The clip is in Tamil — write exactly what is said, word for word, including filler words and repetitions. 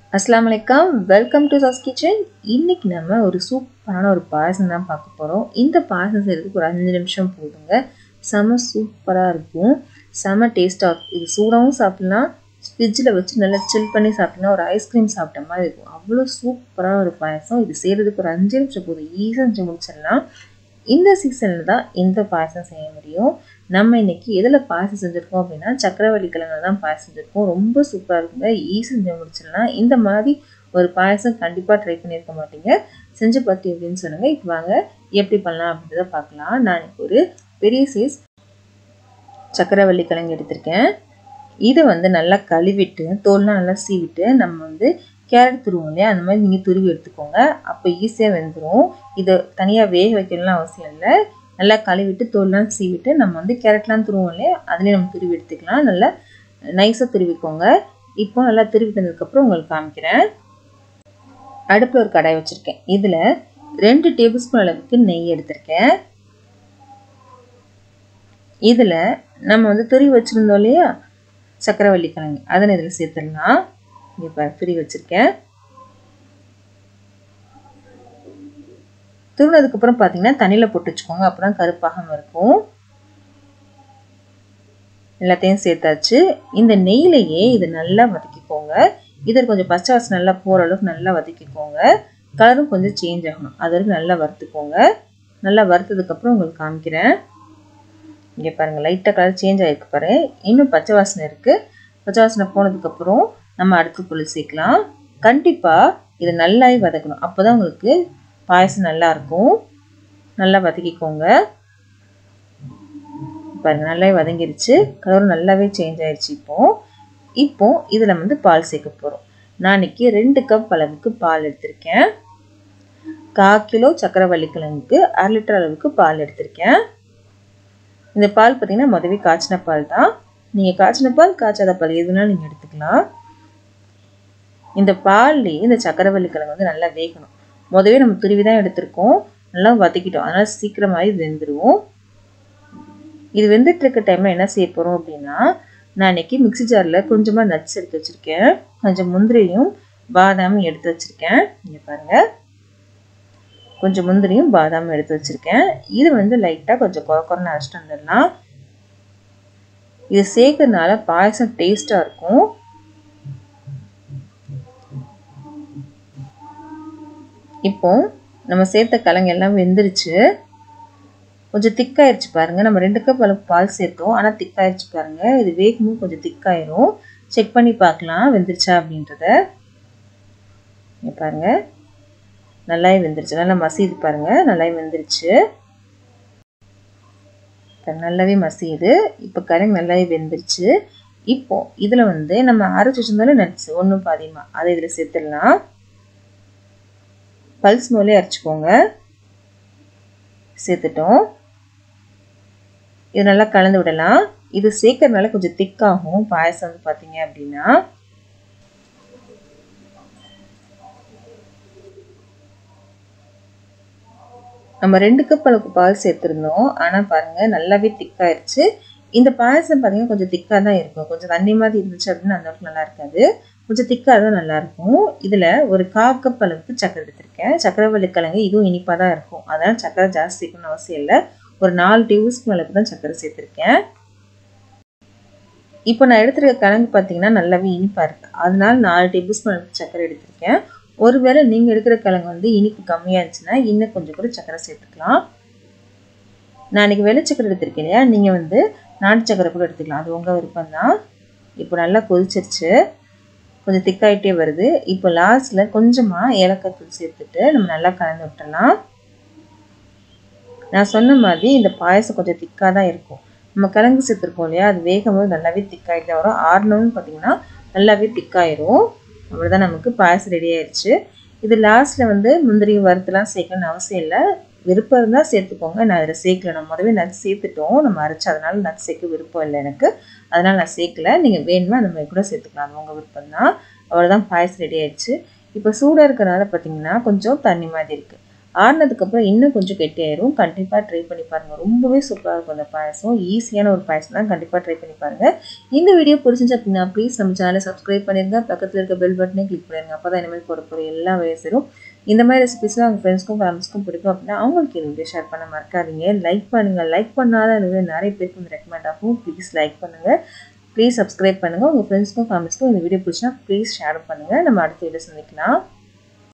அஸ்ஸலாமு அலைக்கும், வெல்கம் டு சாஸ் கிச்சன். இன்னைக்கு நம்ம ஒரு சூப்பரான ஒரு பாயசம் தான் பார்க்க போகிறோம். இந்த பாயசம் செய்கிறதுக்கு ஒரு அஞ்சு நிமிஷம் போதுங்க. செம சூப்பராக இருக்கும், செம டேஸ்ட்டாக இருக்கும். இது சூடாகவும் சாப்பிட்லாம், ஃப்ரிட்ஜில் வச்சு நல்லா சில் பண்ணி சாப்பிட்லாம், ஒரு ஐஸ்கிரீம் சாப்பிட்ட மாதிரி இருக்கும். அவ்வளோ சூப்பரான ஒரு பாயசம். இது செய்கிறதுக்கு ஒரு அஞ்சு நிமிஷம் போதும், ஈஸியாக செஞ்சு முடிச்சிடலாம். இந்த சீசனில் தான் இந்த பாயசம் செய்ய முடியும். நம்ம இன்றைக்கி எதில் பாயசம் செஞ்சுருக்கோம் அப்படின்னா சக்கரவள்ளி கிழங்கு தான் பாயசம் செஞ்சுருக்கோம். ரொம்ப சூப்பராக இருக்குங்க, ஈஸி செஞ்சு முடிச்சிடலாம். இந்த மாதிரி ஒரு பாயசம் கண்டிப்பாக ட்ரை பண்ணியிருக்க மாட்டீங்க. செஞ்சு பார்த்து எப்படின்னு சொல்லுங்கள். இப்போ வாங்க எப்படி பண்ணலாம் அப்படின்றத பார்க்கலாம். நான் இப்போ ஒரு பெரிய சைஸ் சக்கரவள்ளி கிழங்கு எடுத்திருக்கேன். இதை வந்து நல்லா கழுவிட்டு தோல்லாம் நல்லா சீவிட்டு நம்ம வந்து கேரட் துருவோம் இல்லையா, அந்த மாதிரி நீங்கள் துருவி எடுத்துக்கோங்க. அப்போ ஈஸியாக வெந்துடும். இதை தனியாக வேக வைக்கணும்லாம் அவசியம் இல்லை. நல்லா கழுவிட்டு தோல்லாம் சீவிட்டு நம்ம வந்து கேரட்லாம் துருவோம் இல்லையா, அதுலேயே நம்ம துருவி எடுத்துக்கலாம். நல்லா நைஸாக துருவிக்கோங்க. இப்போ நல்லா துருவிட்டு வந்ததுக்கப்புறம் உங்களுக்கு காமிக்கிறேன். அடுப்பில் ஒரு கடாய் வச்சுருக்கேன். இதில் ரெண்டு டேபிள் ஸ்பூன் அளவுக்கு நெய் எடுத்திருக்கேன். இதில் நம்ம வந்து துருவி வச்சுருந்தோம் இல்லையா சக்கரவள்ளி கிழங்கு, அதை இதில் சேர்த்துடலாம். இங்கே பாரு, துருவி வச்சுருக்கேன். துருவினதுக்கப்புறம் பார்த்தீங்கன்னா தண்ணியில் போட்டு வச்சுக்கோங்க, அப்போ தான் கருப்பாகாமல் இருக்கும். எல்லாத்தையும் சேர்த்தாச்சு. இந்த நெய்யிலையே இது நல்லா வதக்கிக்கோங்க. இதில் கொஞ்சம் பச்சை வாசம் நல்லா போகிற அளவுக்கு நல்லா வதக்கிக்கோங்க. கலரும் கொஞ்சம் சேஞ்ச் ஆகணும், அது வரைக்கும் நல்லா வறுத்துக்கோங்க. நல்லா வறுத்ததுக்கப்புறம் உங்களுக்கு காமிக்கிறேன். இங்கே பாருங்கள், லைட்டாக கலர் சேஞ்ச் ஆகிருக்கு பாரு. இன்னும் பச்சை வாசனை இருக்குது. பச்சை வாசனை போனதுக்கப்புறம் நம்ம அடுத்து பொருள் சேர்க்கலாம். கண்டிப்பாக இது நல்லாவே வதக்கணும், அப்போ தான் உங்களுக்கு பாயசம் நல்லாயிருக்கும். நல்லா வதக்கிக்கோங்க. பாருங்கள், நல்லாவே வதங்கிருச்சு, கலரும் நல்லாவே சேஞ்ச் ஆயிடுச்சு. இப்போது இப்போ இதில் வந்து பால் சேர்க்க போகிறோம். நான் இன்றைக்கி ரெண்டு கப் அளவுக்கு பால் எடுத்திருக்கேன். கால் கிலோ சக்கரவள்ளி கிழங்குக்கு அரை லிட்டர் அளவுக்கு பால் எடுத்திருக்கேன். இந்த பால் பார்த்திங்கன்னா முதவே காய்ச்சின பால் தான். நீங்கள் காய்ச்சின பால் காய்ச்சாத பால் எதுனாலும் நீங்கள் எடுத்துக்கலாம். இந்த பால்லேயே இந்த சக்கரவள்ளி கிழங்கு வந்து நல்லா வேகணும். முதவே நம்ம துருவி தான் எடுத்திருக்கோம், நல்லா வதக்கிட்டோம், அதனால் சீக்கிரமாக இது வெந்துடும். இது வெந்துட்டு இருக்க டைமில் என்ன செய்ய போகிறோம் அப்படின்னா, நான் இன்றைக்கி மிக்ஸி ஜாரில் கொஞ்சமாக நட்ஸ் எடுத்து வச்சுருக்கேன், கொஞ்சம் முந்திரியும் பாதாமும் எடுத்து வச்சுருக்கேன். இங்கே பாருங்கள், கொஞ்சம் முந்திரியும் பாதாமும் எடுத்து வச்சுருக்கேன். இது வந்து லைட்டாக கொஞ்சம் குறை குறைன்னு அரைச்சிட்டு வந்துடலாம். இது சேர்க்கறதுனால பாயசம் டேஸ்ட்டாக இருக்கும். இப்போ நம்ம சேர்த்த கிழங்கு எல்லாம் வெந்துருச்சு, கொஞ்சம் திக்காயிருச்சு பாருங்கள். நம்ம ரெண்டு கப் அளவுக்கு பால் சேர்த்தோம், ஆனால் திக்காயிருச்சு பாருங்கள். இது வேகமும் கொஞ்சம் திக்காயிரும். செக் பண்ணி பார்க்கலாம் வெந்துருச்சா அப்படின்றத. இங்கே பாருங்கள், நல்லாவே வெந்துருச்சு, நல்லா மசியுது பாருங்கள், நல்லாவே வெந்துருச்சு, நல்லாவே மசியுது. இப்போ கிழங்கு நல்லாவே வெந்துருச்சு. இப்போ இதில் வந்து நம்ம அரைச்சி வச்சிருந்தாலும் நட்ஸ் ஒன்றும் பாதியமாக அதை இதில் சேர்த்துடலாம். பல்ஸ் மோலே அரைச்சிக்கோங்க. சேர்த்துட்டோம். இது நல்லா கலந்து விடலாம். இது சேர்க்கறதுனால கொஞ்சம் திக்காகும் பாயசம் வந்து பார்த்தீங்க அப்படின்னா. நம்ம ரெண்டு கப் அளவுக்கு பால் சேர்த்துருந்தோம், ஆனால் பாருங்கள் நல்லாவே திக்காயிருச்சு. இந்த பாயசம் பார்த்தீங்கன்னா கொஞ்சம் திக்காக தான் இருக்கும். கொஞ்சம் தண்ணி மாதிரி இருந்துச்சு அப்படின்னு அந்த அளவுக்கு நல்லா இருக்காது, கொஞ்சம் திக்காக தான் நல்லாயிருக்கும். இதில் ஒரு கால் கப் அளவுக்கு சக்கரை எடுத்திருக்கேன். சக்கரவள்ளி கிழங்கு இதுவும் இனிப்பாக தான் இருக்கும், அதனால் சக்கரை ஜாஸ்தி சேர்க்கணும்னு அவசியம் இல்லை. ஒரு நாலு டேபிள் ஸ்பூன் அளவுக்கு தான் சக்கரை சேர்த்துருக்கேன். இப்போ நான் எடுத்துருக்க கிழங்கு பார்த்தீங்கன்னா நல்லாவே இனிப்பாக இருக்குது, அதனால நாலு டேபிள் ஸ்பூன் அளவுக்கு சக்கரை எடுத்திருக்கேன். ஒருவேளை நீங்கள் எடுக்கிற கிழங்கு வந்து இனிப்பு கம்மியாக இருந்துச்சுன்னா இன்னும் கொஞ்சம் கூட சக்கரை சேர்த்துக்கலாம். நான் இன்றைக்கி வெள்ளை சக்கரை எடுத்திருக்கேன் இல்லையா, நீங்கள் வந்து நாட்டு சக்கரை கூட எடுத்துக்கலாம், அது உங்கள் விருப்பம் தான். இப்போ நல்லா கொதிச்சிருச்சு, கொஞ்சம் திக்காயிட்டே வருது. இப்போ லாஸ்ட்டில் கொஞ்சமாக ஏலக்காய் தூள் சேர்த்துட்டு நம்ம நல்லா கலந்து விட்டுடலாம். நான் சொன்ன மாதிரி இந்த பாயசம் கொஞ்சம் திக்காக தான் இருக்கும். நம்ம கிழங்கு சேர்த்துருக்கோம் இல்லையா, அது வேகும்போது நல்லாவே திக்காயிட்டு தான் வரும். ஆறணும்னு பார்த்தீங்கன்னா நல்லாவே திக்காயிரும். அவ்வளோதான், நமக்கு பாயசம் ரெடி ஆயிடுச்சு. இது லாஸ்ட்டில் வந்து முந்திரி வறுத்துலாம் சேர்க்கணும்னு அவசியம் இல்லை, விருப்பம் இருந்தால் சேர்த்துக்கோங்க. நான் அதில் சேர்க்கல, நம்ம முதவே நட்ஸ் சேர்த்துட்டோம் நம்ம அரைச்சி, அதனால் நட்ஸ் சேர்க்க விருப்பம் இல்லை எனக்கு, அதனால் நான் சேர்க்கல. நீங்கள் வேணுமா அந்த மாதிரி கூட சேர்த்துக்கலாம், அது உங்கள் விருப்பம் தான். அவ்வளோதான், பாயசம் ரெடி ஆயிடுச்சு. இப்போ சூடாக இருக்கிறனால பார்த்தீங்கன்னா கொஞ்சம் தண்ணி மாதிரி இருக்குது, ஆறுனதுக்கப்புறம் இன்னும் கொஞ்சம் கெட்டியாயிரும். கண்டிப்பாக ட்ரை பண்ணி பாருங்கள். ரொம்பவே சூப்பராக இருக்கும் அந்த பாயசம். ஈஸியான ஒரு பாயசம் தான். கண்டிப்பாக ட்ரை பண்ணி பாருங்கள். இந்த வீடியோ பிடிச்சிருந்துச்சு அப்படின்னா ப்ளீஸ் நம்ம சேனலை சப்ஸ்கிரைப் பண்ணிடுங்க. பக்கத்தில் இருக்க பெல் பட்டனே கிளிக் பண்ணிடுங்க. அப்போ தான் இனிமேல் போட போகிற எல்லா வீடியோஸும் சேரும். இந்த மாதிரி ரெசிபிஸ்லாம் உங்கள் ஃப்ரெண்ட்ஸ்க்கும் ஃபேமிலிஸ்க்கும் பிடிக்கும் அப்படின்னா அவங்களுக்கு இந்த வீடியோ ஷேர் பண்ண மறக்காதீங்க. லைக் பண்ணுங்கள். லைக் பண்ணாத இந்த வீடியோ நிறைய பேருக்கு வந்து ரெக்கமெண்ட் ஆகும். ப்ளீஸ் லைக் பண்ணுங்கள். ப்ளீஸ் சப்ஸ்கிரைப் பண்ணுங்கள். உங்கள் ஃப்ரெண்ட்ஸ்க்கும் ஃபேமிலிஸ்க்கும் இந்த வீடியோ பிடிச்சினா ப்ளீஸ் ஷேர் பண்ணுங்கள். நம்ம அடுத்த வீடியோ சந்திக்கலாம்.